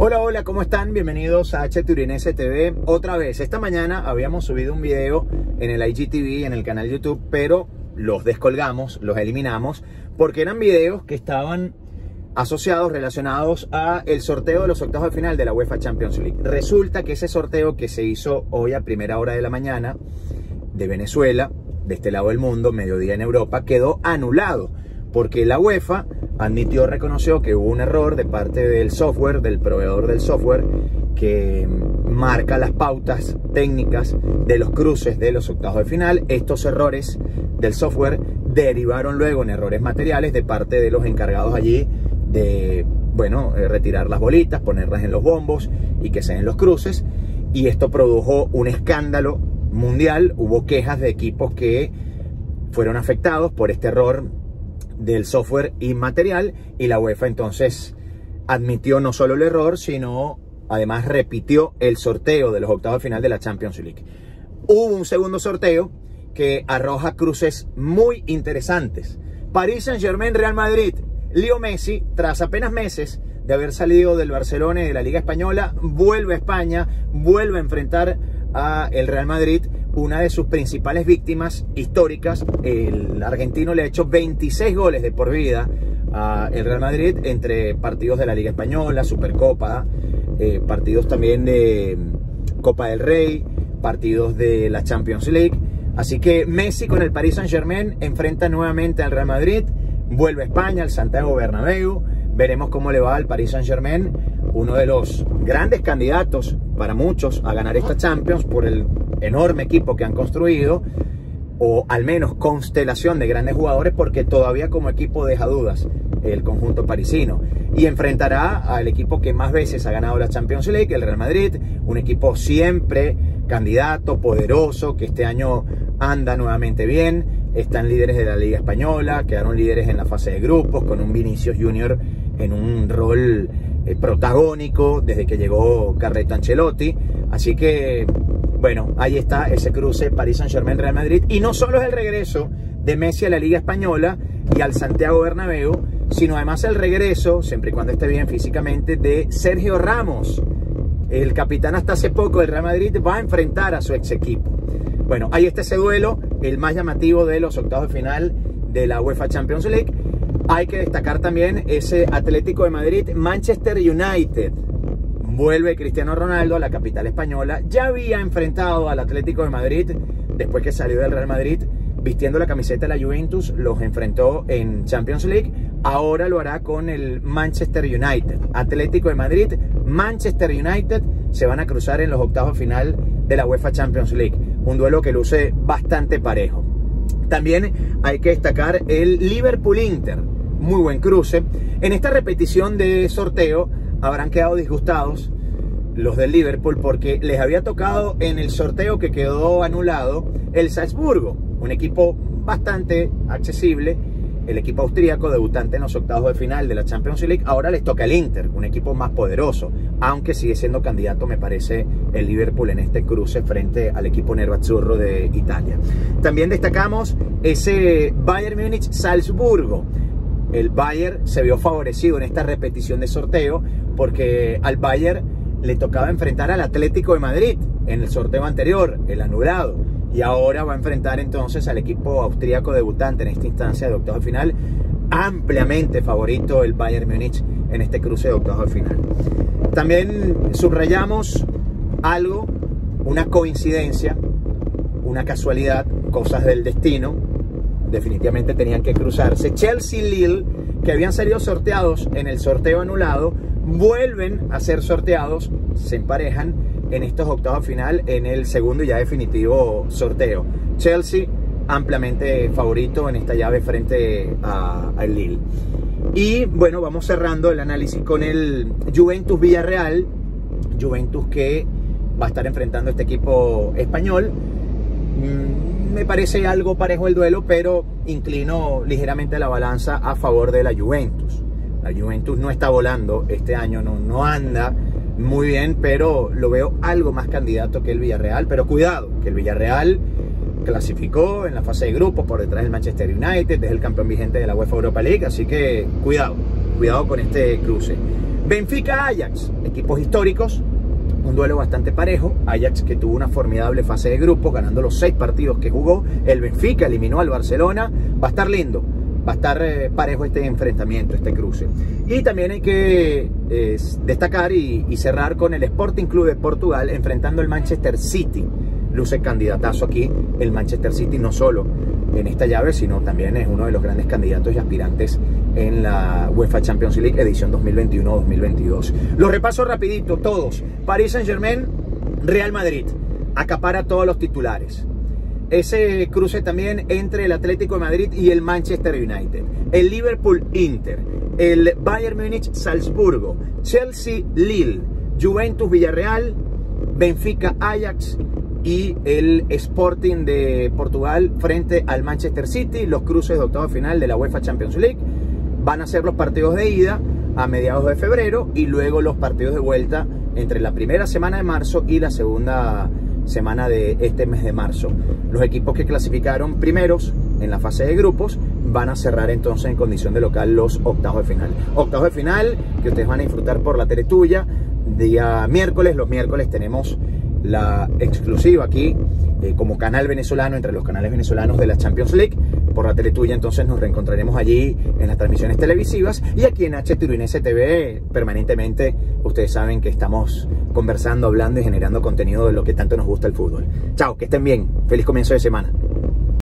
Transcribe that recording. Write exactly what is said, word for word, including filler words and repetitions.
Hola, hola, ¿cómo están? Bienvenidos a H Turinese T V. Otra vez, esta mañana habíamos subido un video en el I G T V, en el canal YouTube, pero los descolgamos, los eliminamos, porque eran videos que estaban asociados, relacionados a el sorteo de los octavos de final de la UEFA Champions League. Resulta que ese sorteo que se hizo hoy a primera hora de la mañana de Venezuela, de este lado del mundo, mediodía en Europa, quedó anulado, porque la UEFA admitió, reconoció que hubo un error de parte del software, del proveedor del software, que marca las pautas técnicas de los cruces de los octavos de final. Estos errores del software derivaron luego en errores materiales de parte de los encargados allí de, bueno, retirar las bolitas, ponerlas en los bombos y que se den los cruces. Y esto produjo un escándalo mundial. Hubo quejas de equipos que fueron afectados por este error del software inmaterial, y la UEFA entonces admitió no solo el error, sino además repitió el sorteo de los octavos de final de la Champions League. Hubo un segundo sorteo que arroja cruces muy interesantes. Paris Saint-Germain, Real Madrid. Leo Messi, tras apenas meses de haber salido del Barcelona y de la Liga Española, vuelve a España, vuelve a enfrentar a el Real Madrid, una de sus principales víctimas históricas. El argentino le ha hecho veintiséis goles de por vida al Real Madrid entre partidos de la Liga Española, Supercopa, eh, partidos también de Copa del Rey, partidos de la Champions League. Así que Messi con el Paris Saint-Germain enfrenta nuevamente al Real Madrid, vuelve a España, al Santiago Bernabéu. Veremos cómo le va al Paris Saint-Germain, uno de los grandes candidatos para muchos a ganar esta Champions por el enorme equipo que han construido, o al menos constelación de grandes jugadores, porque todavía como equipo deja dudas el conjunto parisino. Y enfrentará al equipo que más veces ha ganado la Champions League, el Real Madrid, un equipo siempre candidato, poderoso, que este año anda nuevamente bien. Están líderes de la Liga Española, quedaron líderes en la fase de grupos, con un Vinicius Junior en un rol eh, protagónico desde que llegó Carleto Ancelotti. Así que, bueno, ahí está ese cruce Paris Saint-Germain-Real Madrid. Y no solo es el regreso de Messi a la Liga Española y al Santiago Bernabéu, sino además el regreso, siempre y cuando esté bien físicamente, de Sergio Ramos. El capitán hasta hace poco del Real Madrid va a enfrentar a su ex equipo. Bueno, ahí está ese duelo, el más llamativo de los octavos de final de la UEFA Champions League. Hay que destacar también ese Atlético de Madrid-Manchester United. Vuelve Cristiano Ronaldo a la capital española. Ya había enfrentado al Atlético de Madrid después que salió del Real Madrid vistiendo la camiseta de la Juventus. Los enfrentó en Champions League. Ahora lo hará con el Manchester United. Atlético de Madrid, Manchester United se van a cruzar en los octavos de final de la UEFA Champions League. Un duelo que luce bastante parejo. También hay que destacar el Liverpool-Inter. Muy buen cruce. En esta repetición de sorteo habrán quedado disgustados los del Liverpool, porque les había tocado en el sorteo que quedó anulado el Salzburgo, un equipo bastante accesible, el equipo austríaco debutante en los octavos de final de la Champions League. Ahora les toca el Inter, un equipo más poderoso, aunque sigue siendo candidato, me parece, el Liverpool en este cruce frente al equipo nerazzurro de Italia. También destacamos ese Bayern Múnich-Salzburgo. El Bayern se vio favorecido en esta repetición de sorteo porque al Bayern le tocaba enfrentar al Atlético de Madrid en el sorteo anterior, el anulado. Y ahora va a enfrentar entonces al equipo austríaco debutante en esta instancia de octavos de final. Ampliamente favorito el Bayern Múnich en este cruce de octavos de final. También subrayamos algo, una coincidencia, una casualidad, cosas del destino. Definitivamente tenían que cruzarse. Chelsea y Lille, que habían salido sorteados en el sorteo anulado, vuelven a ser sorteados, se emparejan en estos octavos de final en el segundo y ya definitivo sorteo. Chelsea ampliamente favorito en esta llave frente al Lille. Y bueno, vamos cerrando el análisis con el Juventus Villarreal. Juventus que va a estar enfrentando a este equipo español. Me parece algo parejo el duelo, pero inclino ligeramente la balanza a favor de la Juventus. La Juventus no está volando este año, no, no anda muy bien, pero lo veo algo más candidato que el Villarreal. Pero cuidado, que el Villarreal clasificó en la fase de grupos por detrás del Manchester United, es el campeón vigente de la UEFA Europa League, así que cuidado, cuidado con este cruce. Benfica-Ajax, equipos históricos, un duelo bastante parejo. Ajax, que tuvo una formidable fase de grupo, ganando los seis partidos que jugó. El Benfica eliminó al Barcelona. Va a estar lindo, va a estar eh, parejo este enfrentamiento, este cruce. Y también hay que eh, destacar y, y cerrar con el Sporting Club de Portugal enfrentando al Manchester City. Luce candidatazo aquí el Manchester City, no solo en esta llave, sino también es uno de los grandes candidatos y aspirantes en la UEFA Champions League edición dos mil veintiuno dos mil veintidós. Los repaso rapidito, todos. Paris Saint-Germain, Real Madrid, acapara todos los titulares. Ese cruce también entre el Atlético de Madrid y el Manchester United. El Liverpool Inter, el Bayern Múnich Salzburgo, Chelsea Lille, Juventus Villarreal, Benfica Ajax y el Sporting de Portugal frente al Manchester City. Los cruces de octavo final de la UEFA Champions League. Van a ser los partidos de ida a mediados de febrero y luego los partidos de vuelta entre la primera semana de marzo y la segunda semana de este mes de marzo. Los equipos que clasificaron primeros en la fase de grupos van a cerrar entonces en condición de local los octavos de final. Octavos de final que ustedes van a disfrutar por la tele tuya día miércoles. Los miércoles tenemos la exclusiva aquí eh, como canal venezolano, entre los canales venezolanos de la Champions League, por la tele tuya. Entonces nos reencontraremos allí en las transmisiones televisivas y aquí en H Turinense T V permanentemente. Ustedes saben que estamos conversando, hablando y generando contenido de lo que tanto nos gusta el fútbol. Chao, que estén bien, feliz comienzo de semana.